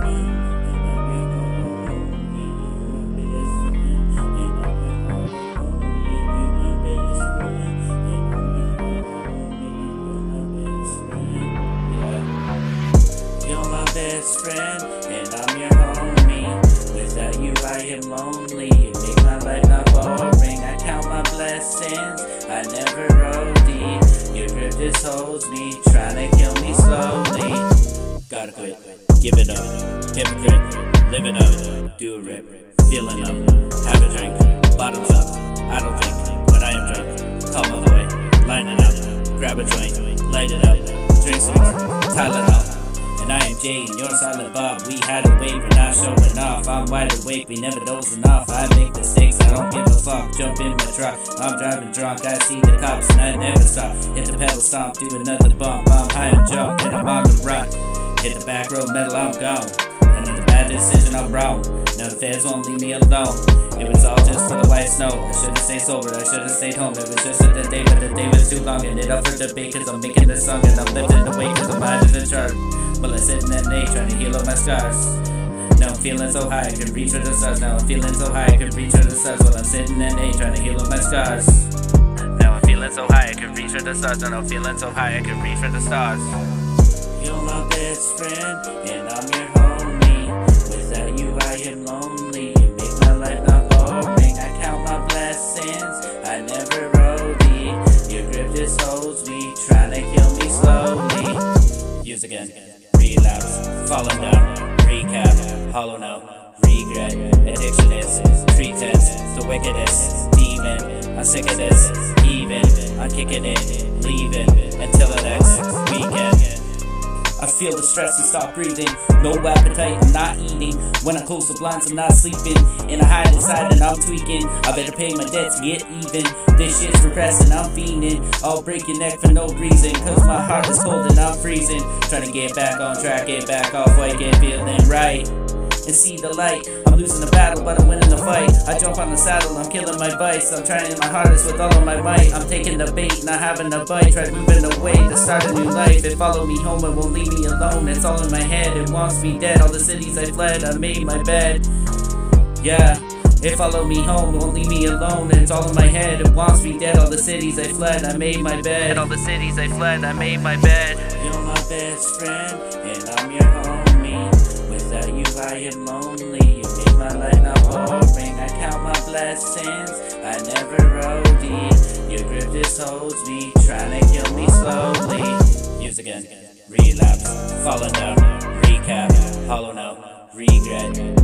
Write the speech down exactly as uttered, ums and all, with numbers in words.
Best friend, and I'm your homie. Without you I am lonely. You make my life not boring. I count my blessings, I never O D. Your grip just holds me, trying to kill me slowly. Gotta quit, give it up. Hypocrite, live it up. Do a rip, feeling up. Have a drink, bottoms up. I don't think, but I am drunk. Come all the way, line it up. Grab a joint, light it up. Drink some more, Tylenol. And I am Jay, and you're Silent Bob. We had a wave, we're not showing off. I'm wide awake, we never dozing off. I make mistakes, I don't give a fuck. Jump in my truck, I'm driving drunk. I see the cops, and I never stop. Hit the pedal, stomp, do another bump. I'm high and jump, and I'm on the run. Hit the back road, metal, I'm gone. Another bad decision, I'm wrong. Now the feds won't leave me alone. It was all just for the white snow. I should've stayed sober, I should've stayed home. It was just a day, but the day was too long. And it up for debate, cause I'm making this song. And I'm lifting the weight, cause I'm out of the chart. Well, I sit in that day trying to heal up my scars. Now I'm feeling so high I can reach for the stars. Now I'm feeling so high I can reach for the stars. Well, I'm sitting in that day trying to heal up my scars. Now I'm feeling so high I can reach for the stars. Now I'm feeling so high I can reach for the stars. You're my best friend, and I'm your homie. Without you I am lonely. You make my life not boring. I count my blessings, I never O D. Your grip just holds me, trying to kill me slowly. Use again. Relapse, falling down, recap, hollow note, regret, addiction is pretense, the wickedest, demon, I'm sick of this, even, I'm kicking it, leaving, until the next weekend. I feel the stress and stop breathing, no appetite, I'm not eating, when I close the blinds I'm not sleeping, and I hide inside and I'm tweaking, I better pay my debts, get even, this shit's repressing, I'm fiending, I'll break your neck for no reason, cause my heart is cold and I'm freezing, trying to get back on track, get back off, I get feeling right, and see the light, I'm losing the battle but I'm winning the fight, I jump on the saddle, I'm killing my vice, I'm trying my hardest with all of my might, I'm taking the bait, not having a bite, try moving away to start a new life, it follow me home, it won't leave me alone, it's all in my head, it wants me dead, all the cities I fled, I made my bed, yeah. It followed me home, won't leave me alone. It's all in my head, it wants me dead. All the cities I fled, I made my bed. All the cities I fled, I made my bed. You're my best friend, and I'm your homie. Without you I am lonely. You make my life not boring. I count my blessings, I never O D. Your grip just holds me, trying to kill me slowly. Use again, relapse, falling down, recap, hollow note, regret.